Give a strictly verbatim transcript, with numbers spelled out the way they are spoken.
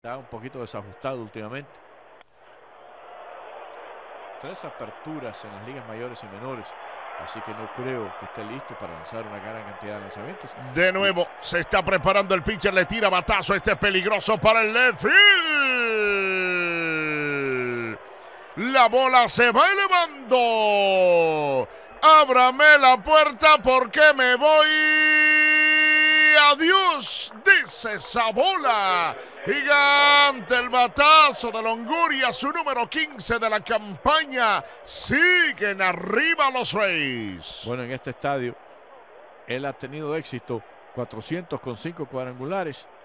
Está un poquito desajustado últimamente. Tres aperturas en las ligas mayores y menores. Así que no creo que esté listo para lanzar una gran cantidad de lanzamientos. De nuevo, se está preparando el pitcher, le tira batazo. Este es peligroso para el left field. La bola se va elevando. Ábrame la puerta porque me voy. Adiós, dice esa bola. Gigante el batazo de Longoria, su número quince de la campaña. Siguen arriba los Rays. Bueno, en este estadio, él ha tenido éxito, cuatrocientos con cinco cuadrangulares.